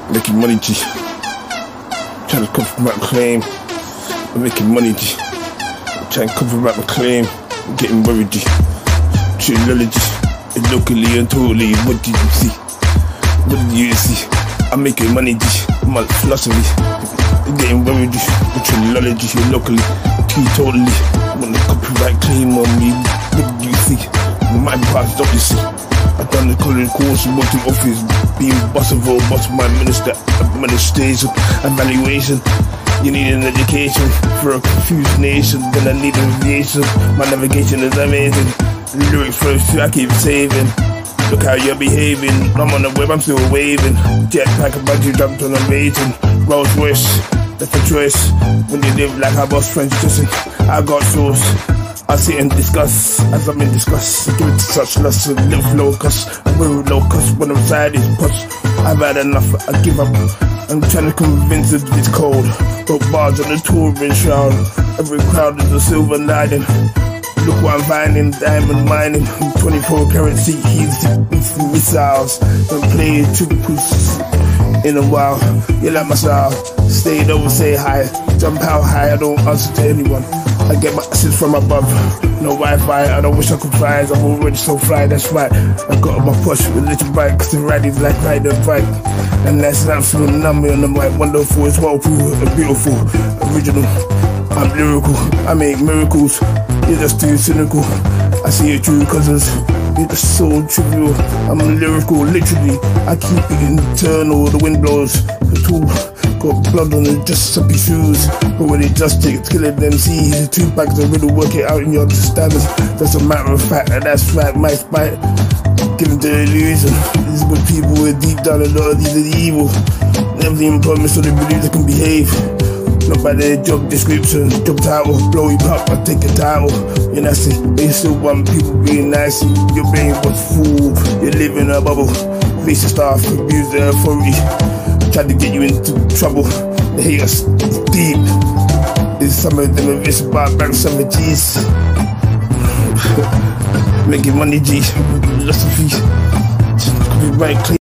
Making money, G. Trying to cover my claim. I'm making money, G. Trying to cover my claim. I'm getting worried, G. Trilogy. And locally and totally. What did you see? What did you see? I'm making money, G. My philosophy. I'm getting worried, G. Trilogy. Locally. Totally. When the copyright claim on me. What did you see? My parts, don't you see? I've done the college course, worked in office, being boss of all, boss of my minister, administration, evaluation. You need an education for a confused nation, then I need aviation. My navigation is amazing. Lyrics first too, I keep saving. Look how you're behaving. I'm on the web, I'm still waving. Jetpack, a bungee jumped on a rating. Rolls Royce, that's a choice. When you live like I was French dressing, I got sauce. I sit and discuss, as I'm in disgust. Give it to such lust, a little locust. I'm very locust when I'm sad, it's push. I've had enough, I give up. I'm trying to convince it it's cold. Broke bars on the touring shroud. Every crowd is a silver lining. Look what I'm finding, diamond mining. 24 karat seat heats, missiles. Don't play two push in a while. You like my style. Stay over, say hi. Jump out high, I don't answer to anyone. I get my assets from above, no Wi-Fi, I don't wish I could fly, I'm already so fly, that's right. I got on my push with a little bike, cause the ride is like riding a bike. And that's an absolute number on the mic, wonderful, it's well-proof, and beautiful, original. I'm lyrical, I make miracles, you're just too cynical. I see it through cousins, you're just so trivial. I'm lyrical, literally, I keep it internal, the wind blows, the tool. Got blood on it, just suppy shoes. But when it just takes killing them, see, 2 packs of riddle, work it out in your standards. That's a matter of fact, and that's fact, my spite. Given the illusion, these good people with deep down a lot of these are the evil. Everything promised so they believe they can behave. Not by their job description, job title, blow you up, I take a title. You're nasty, but you still want people being nice. Your brain was full, you live in a bubble. Racist staff, abuse their authority. Tried to get you into trouble. They hate us deep. There's some of them are rich about back some of G's. Making money, G. Philosophy. Copyright claim.